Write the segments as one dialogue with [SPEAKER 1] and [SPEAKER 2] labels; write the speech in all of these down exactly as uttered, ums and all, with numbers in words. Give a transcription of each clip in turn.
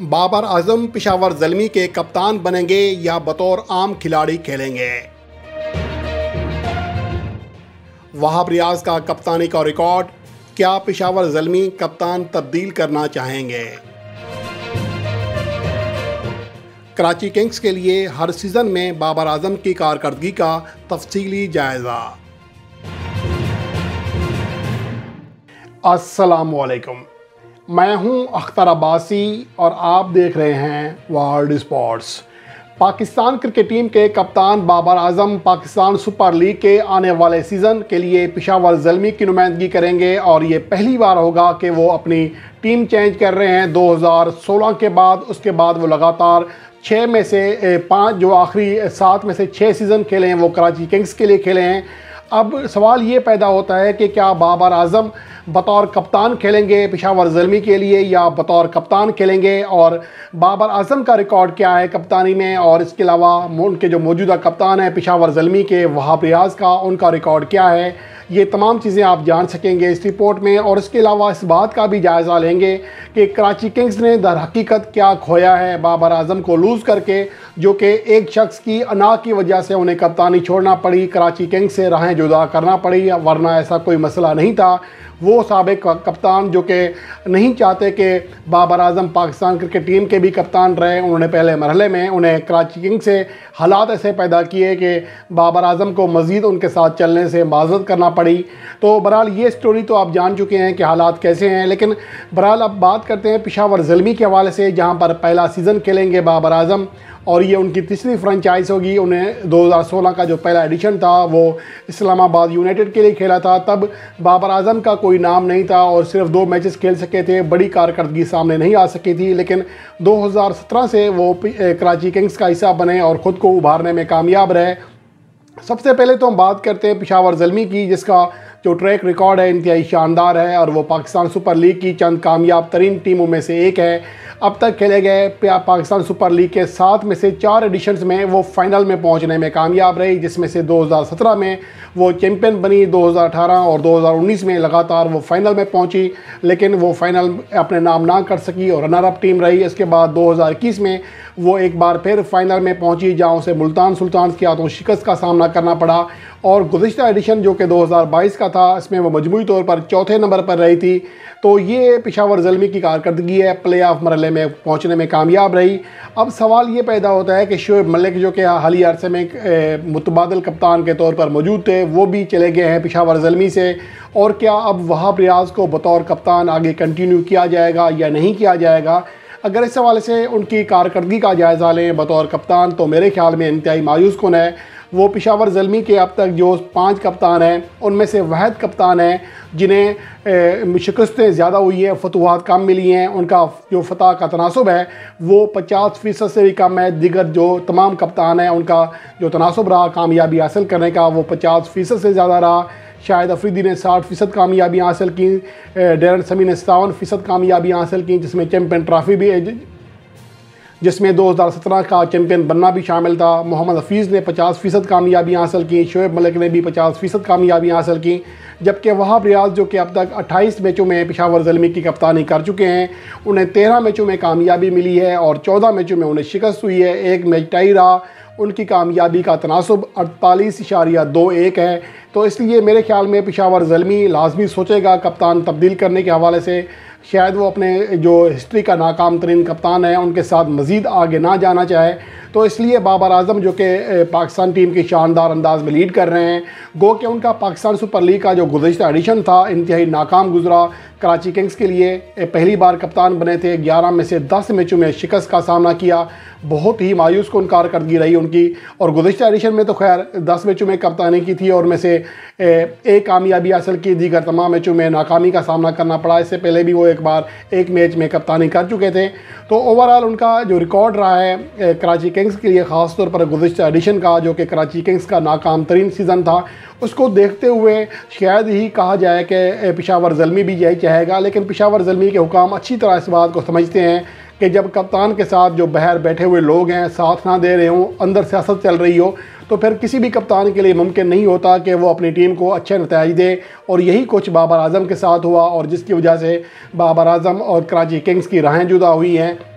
[SPEAKER 1] बाबर आजम पेशावर ज़ल्मी के कप्तान बनेंगे या बतौर आम खिलाड़ी खेलेंगे। वहाब रियाज का कप्तानी का रिकॉर्ड, क्या पेशावर ज़ल्मी कप्तान तब्दील करना चाहेंगे? कराची किंग्स के लिए हर सीज़न में बाबर आजम की कारकर्दगी का तफसीली जायज़ा। अस्सलामुअलैकुम, मैं हूं अख्तर अब्बासी और आप देख रहे हैं world sports. Pakistan cricket team के कप्तान बाबर आजम पाकिस्तान सुपर लीग के आने वाले सीज़न के लिए पेशावर ज़ल्मी की नुमाइंदगी करेंगे और ये पहली बार होगा कि वो अपनी टीम चेंज कर रहे हैं दो हज़ार सोलह के बाद। उसके बाद वो लगातार छः में से पाँच जो आखिरी सात में से छः सीज़न खेले हैं वो कराची किंग्स के लिए खेले हैं। अब सवाल ये पैदा होता है कि क्या बाबर आजम बतौर कप्तान खेलेंगे पेशावर ज़ल्मी के लिए या बतौर कप्तान खेलेंगे, और बाबर आजम का रिकॉर्ड क्या है कप्तानी में, और इसके अलावा उनके जो मौजूदा कप्तान हैं पेशावर ज़ल्मी के वहाब रियाज का, उनका रिकॉर्ड क्या है। ये तमाम चीज़ें आप जान सकेंगे इस रिपोर्ट में। और इसके अलावा इस बात का भी जायज़ा लेंगे कि कराची किंग्स ने दर हकीकत क्या खोया है बाबर आजम को लूज़ करके, जो कि एक शख्स की अना की वजह से उन्हें कप्तानी छोड़ना पड़ी, कराची किंग्स से राहें जुदा करना पड़ी, वरना ऐसा कोई मसला नहीं था। वो साबिक कप्तान जो कि नहीं चाहते कि बाबर आजम पाकिस्तान क्रिकेट टीम के भी कप्तान रहे, उन्होंने पहले मरहले में उन्हें कराची किंग्स से हालात ऐसे पैदा किए कि बाबर आजम को मज़ीद उनके साथ चलने से माजरत करना पड़ी। तो बहरहाल ये स्टोरी तो आप जान चुके हैं कि हालात कैसे हैं। लेकिन बहरहाल अब बात करते हैं पेशावर ज़ल्मी के हवाले से, जहाँ पर पहला सीज़न खेलेंगे बाबर आजम और ये उनकी तीसरी फ्रेंचाइज होगी। उन्हें दो हज़ार सोलह का जो पहला एडिशन था वो इस्लामाबाद यूनाइटेड के लिए खेला था। तब बाबर आजम का कोई नाम नहीं था और सिर्फ दो मैचेस खेल सके थे, बड़ी कारकर्दगी सामने नहीं आ सकी थी। लेकिन दो हज़ार सत्रह से वो कराची किंग्स का हिस्सा बने और ख़ुद को उभारने में कामयाब रहे। सबसे पहले तो हम बात करते हैं पेशावर ज़ल्मी की, जिसका जो ट्रैक रिकॉर्ड है इंतहाई शानदार है और वो पाकिस्तान सुपर लीग की चंद कामयाब तरीन टीमों में से एक है। अब तक खेले गए पाकिस्तान सुपर लीग के सात में से चार एडिशंस में वो फाइनल में पहुंचने में कामयाब रही, जिसमें से दो हज़ार सत्रह में वो चैम्पियन बनी, दो हज़ार अठारह और दो हज़ार उन्नीस में लगातार वो फाइनल में पहुंची, लेकिन वो फाइनल अपने नाम ना कर सकी और रनर अप टीम रही। इसके बाद दो हज़ार इक्कीस में वो एक बार फिर फाइनल में पहुंची, जहाँ उसे मुल्तान सुल्तान की हाथों शिकस्त का सामना करना पड़ा। और गुज़िश्ता एडिशन जो कि दो हज़ार बाईस का था, इसमें वो मजमूई तौर पर चौथे नंबर पर रही थी। तो ये पेशावर ज़ल्मी की कारकर्दगी है, प्ले ऑफ मरहले में पहुंचने में कामयाब रही। अब सवाल ये पैदा होता है कि शोएब मलिक जो कि हालिया अरसे में मुतबादल कप्तान के तौर पर मौजूद थे, वो भी चले गए हैं पेशावर ज़ल्मी से। और क्या अब वहाब रियाज को बतौर कप्तान आगे कंटिन्यू किया जाएगा या नहीं किया जाएगा? अगर इस हवाले से उनकी कारकर्दगी का जायज़ा लें बतौर कप्तान, तो मेरे ख्याल में इंतहाई मायूस कुन है। वो पेशावर ज़ल्मी के अब तक जो पांच कप्तान हैं उनमें से वाहिद कप्तान हैं जिन्हें शिकस्तें ज़्यादा हुई हैं, फतवाहत कम मिली हैं। उनका जो फतह का तनासब है वो पचास फ़ीसद से भी कम है। दिगर जो तमाम कप्तान हैं उनका जो तनासब रहा कामयाबी हासिल करने का वो पचास फ़ीसद से ज़्यादा रहा। शाहिद अफरीदी ने साठ फ़ीसद कामयाबी हासिल की, डेरन समी ने सतावन फ़ीसद कामयाबी हासिल की, जिसमें चैम्पियन ट्रॉफी भी जिसमें दो हज़ार सत्रह का चैम्पियन बनना भी शामिल था। मोहम्मद हफीज़ ने पचास फ़ीसद कामयाबी हासिल की, शोएब मलिक ने भी पचास फ़ीसद कामयाबी हासिल की, जबकि वहाब रियाज जो कि अब तक अट्ठाईस मैचों में पेशावर ज़ल्मी की कप्तानी कर चुके हैं, उन्हें तेरह मैचों में कामयाबी मिली है और चौदह मैचों में उन्हें शिकस्त हुई है, एक मैच टाई रहा। उनकी कामयाबी का तनासब अड़तालीस इशारिया दो एक है। तो इसलिए मेरे ख्याल में पेशावर ज़ल्मी लाजमी सोचेगा कप्तान तब्दील करने के हवाले से। शायद वो अपने जो हिस्ट्री का नाकाम तरीन कप्तान है उनके साथ मज़ीद आगे ना जाना चाहे। तो इसलिए बाबर आजम जो कि पाकिस्तान टीम की शानदार अंदाज में लीड कर रहे हैं, गो कि उनका पाकिस्तान सुपर लीग का जो गुज़िश्ता एडिशन था इंतहाई नाकाम गुजरा। कराची किंग्स के लिए पहली बार कप्तान बने थे, ग्यारह में से दस मैचों में शिकस्त का सामना किया, बहुत ही मायूस कुन कारकर्दगी रही उनकी। और गुज़िश्ता एडिशन में तो खैर दस मैचों में कप्तानी की थी और में से एक कामयाबी हासिल की, दीगर तमाम मैचों में नाकामी का सामना करना पड़ा। इससे पहले भी वो एक बार एक मैच में कप्तानी कर चुके थे। तो ओवरऑल उनका जो रिकॉर्ड रहा है कराची किंग्स के लिए, ख़ास तौर पर गुज़िश्ता एडिशन का जो कि कराची किंग्स का नाकाम तरीन सीज़न था, उसको देखते हुए शायद ही कहा जाए कि पेशावर ज़ल्मी भी यही चाहेगा। लेकिन पेशावर ज़ल्मी के हुकाम अच्छी तरह इस बात को समझते हैं कि जब कप्तान के साथ जो बाहर बैठे हुए लोग हैं साथ ना दे रहे हों, अंदर सियासत चल रही हो, तो फिर किसी भी कप्तान के लिए मुमकिन नहीं होता कि वो अपनी टीम को अच्छे नतीजे दे। और यही कुछ बाबर आजम के साथ हुआ और जिसकी वजह से बाबर आजम और कराची किंग्स की राहें जुदा हुई हैं।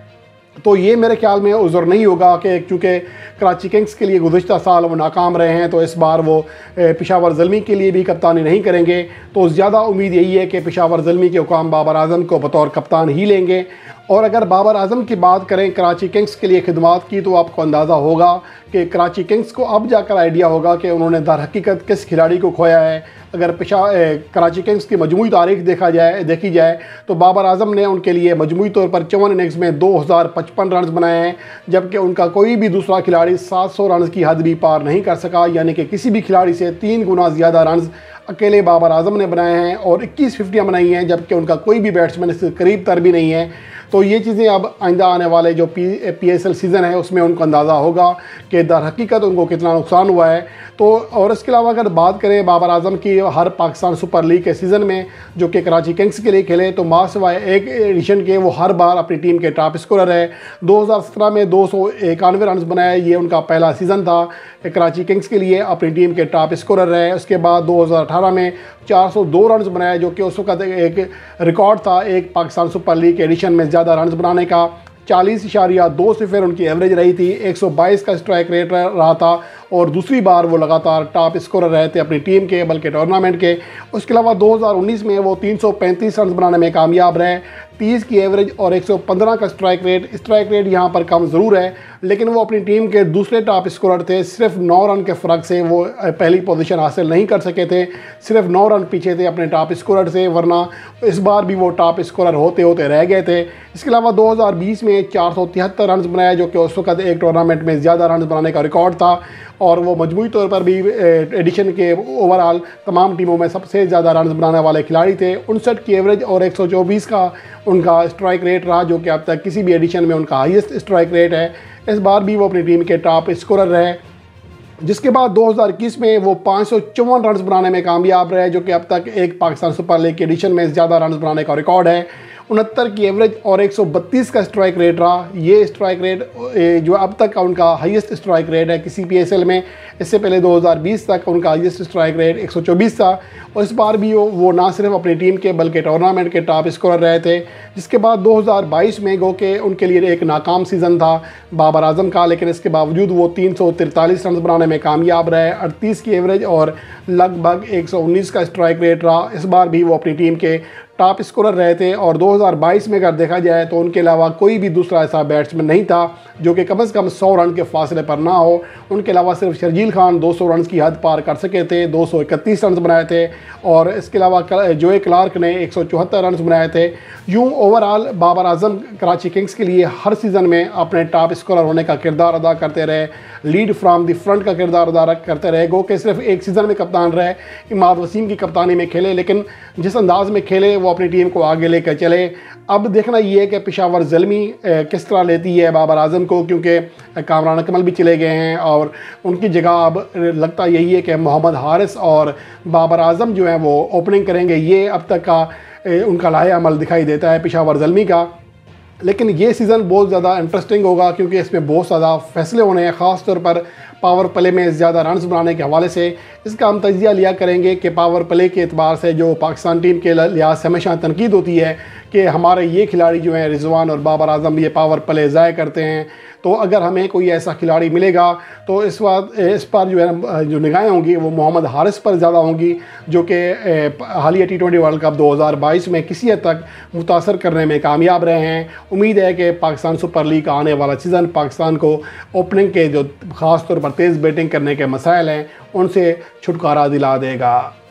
[SPEAKER 1] तो ये मेरे ख्याल में उज़र नहीं होगा कि चूँकि कराची किंग्स के लिए गुज़िश्ता साल वो नाकाम रहे हैं, तो इस बार वो पेशावर ज़ल्मी के लिए भी कप्तानी नहीं करेंगे। तो ज़्यादा उम्मीद यही है कि पेशावर ज़ल्मी के हुकाम बाबर आज़म को बतौर कप्तान ही लेंगे। और अगर बाबर आज़म की बात करें कराची किंग्स के लिए खिदमात की, तो आपको अंदाज़ा होगा कि कराची किंग्स को अब जाकर आइडिया होगा कि उन्होंने दर हकीकत किस खिलाड़ी को खोया है। अगर पेशा कराची किंग्स की मजमूई तारीख देखा जाए देखी जाए तो बाबर आज़म ने उनके लिए मजमूई तौर पर चौवन इनिंग्स में दो हज़ार पचपन रन बनाए हैं, जबकि उनका कोई भी दूसरा खिलाड़ी सात सौ रन की हद भी पार नहीं कर सका। यानी कि किसी भी खिलाड़ी से तीन गुना ज़्यादा रन अकेले बाबर आज़म ने बनाए हैं और इक्कीस फिफ्टियाँ बनाई हैं, जबकि उनका कोई भी बैट्समैन इसके करीब तर भी नहीं है। तो ये चीज़ें अब आइंदा आने वाले जो P P S L season है उसमें उनको अंदाज़ा होगा कि दर हकीकत उनको कितना नुकसान हुआ है। तो और इसके अलावा अगर बात करें बाबर आज़म की हर पाकिस्तान सुपर लीग के सीज़न में जो कि कराची किंग्स के लिए खेले, तो माँ सिवाय एक एडिशन के वो हर बार अपनी टीम के टॉप स्कोरर है। दो हज़ार सत्रह में दो सौ इक्यानवे रन बनाए, ये उनका पहला सीज़न था कराची किंग्स के लिए, अपनी टीम के टॉप स्कोरर रहे। उसके बाद दो हज़ार अठारह में चार सौ दो रन बनाए, जो कि उस वक्त एक रिकॉर्ड था एक पाकिस्तान सुपर लीग के एडिशन में ज़्यादा रन बनाने का। चालीस इशारिया दो सिफर उनकी एवरेज रही थी, एक सौ बाईस का स्ट्राइक रेट रहा था और दूसरी बार वो लगातार टॉप स्कोरर रहे थे अपनी टीम के बल्कि टूर्नामेंट के। उसके अलावा दो हज़ार उन्नीस में वो तीन सौ पैंतीस रन बनाने में कामयाब रहे, तीस की एवरेज और एक सौ पंद्रह का स्ट्राइक रेट। स्ट्राइक रेट यहाँ पर कम ज़रूर है, लेकिन वो अपनी टीम के दूसरे टॉप स्कोरर थे। सिर्फ नौ रन के फ़र्क से वो पहली पोजीशन हासिल नहीं कर सके थे, सिर्फ नौ रन पीछे थे अपने टॉप स्कोरर से, वरना इस बार भी वो टॉप स्कोरर होते होते रह गए थे। इसके अलावा दो हज़ार बीस में चार सौ तिहत्तर रन बनाए, जो कि उस वक्त एक टूर्नामेंट में ज़्यादा रन बनाने का रिकॉर्ड था और वो मजमूई तौर पर भी एडिशन के ओवरऑल तमाम टीमों में सबसे ज़्यादा रन बनाने वाले खिलाड़ी थे। उनसठ की एवरेज और एक सौ चौबीस का उनका स्ट्राइक रेट रहा, जो कि अब तक किसी भी एडिशन में उनका हाईएस्ट स्ट्राइक रेट है। इस बार भी वो अपनी टीम के टॉप स्कोरर रहे। जिसके बाद दो हज़ार इक्कीस में वो पाँच सौ चौवन रन बनाने में कामयाब रहे, जो कि अब तक एक पाकिस्तान सुपर लीग के एडिशन में ज़्यादा रन बनाने का रिकॉर्ड है। उनहत्तर की एवरेज और एक सौ बत्तीस का स्ट्राइक रेट रहा। ये स्ट्राइक रेट जो अब तक का उनका हाईएस्ट स्ट्राइक रेट है किसी पी एस एल में। इससे पहले दो हज़ार बीस तक उनका हाईएस्ट स्ट्राइक रेट एक सौ चौबीस था और इस बार भी वो, वो ना सिर्फ अपनी टीम के बल्कि टूर्नामेंट के टॉप स्कोरर रहे थे। जिसके बाद दो हज़ार बाईस में गो के उनके लिए एक नाकाम सीज़न था बाबर आज़म का, लेकिन इसके बावजूद वो तीन सौ तिरतालीस रन बनाने में कामयाब रहे, अड़तीस की एवरेज और लगभग एक सौ उन्नीस का स्ट्राइक रेट रहा। इस बार भी वो अपनी टीम के टॉप स्कोरर रहे थे और दो हज़ार बाईस में अगर देखा जाए तो उनके अलावा कोई भी दूसरा ऐसा बैट्समैन नहीं था जो कि कम से कम सौ रन के फासले पर ना हो। उनके अलावा सिर्फ शर्जील खान दो सौ रन की हद पार कर सके थे, दो सौ इकतीस रन बनाए थे और इसके अलावा जोए क्लार्क ने एक सौ चौहत्तर रन बनाए थे। यूँ ओवरऑल बाबर आज़म कराची किंग्स के लिए हर सीज़न में अपने टॉप स्कोरर होने का किरदार अदा करते रहे, लीड फ्रॉम द फ्रंट का किरदार अदा करते रहे। गो के सिर्फ एक सीज़न में कप्तान रहे, इमाद वसीम की कप्तानी में खेले, लेकिन जिस अंदाज में खेले वो अपनी टीम को आगे लेकर चले। अब देखना ये है कि पेशावर ज़ल्मी किस तरह लेती है बाबर आज़म को, क्योंकि कामरान अकमल भी चले गए हैं और उनकी जगह अब लगता यही है कि मोहम्मद हारिस और बाबर आज़म जो हैं वो ओपनिंग करेंगे। ये अब तक का उनका लाहे अमल दिखाई देता है पेशावर ज़ल्मी का। लेकिन ये सीज़न बहुत ज़्यादा इंटरेस्टिंग होगा क्योंकि इसमें बहुत ज़्यादा फैसले होने हैं, ख़ास तौर पर पावर प्ले में ज़्यादा रन्स बनाने के हवाले से। इसका हम तजिया लिया करेंगे कि पावर प्ले के एतबार से जो पाकिस्तान टीम के लिहाज से हमेशा तनकीद होती है कि हमारे ये खिलाड़ी जो हैं रिजवान और बाबर आज़म ये पावर प्ले ज़ाय करते हैं, तो अगर हमें कोई ऐसा खिलाड़ी मिलेगा तो इस बात इस पर जो है जो निगाहें होंगी वो मोहम्मद हारिस पर ज़्यादा होंगी, जो कि हालिया टी ट्वेंटी वर्ल्ड कप दो हज़ार बाईस में किसी हद तक मुतासर करने में कामयाब रहे हैं। उम्मीद है कि पाकिस्तान सुपर लीग का आने वाला सीज़न पाकिस्तान को ओपनिंग के जो ख़ास तौर पर तेज़ बैटिंग करने के मसाइल हैं उनसे छुटकारा दिला देगा।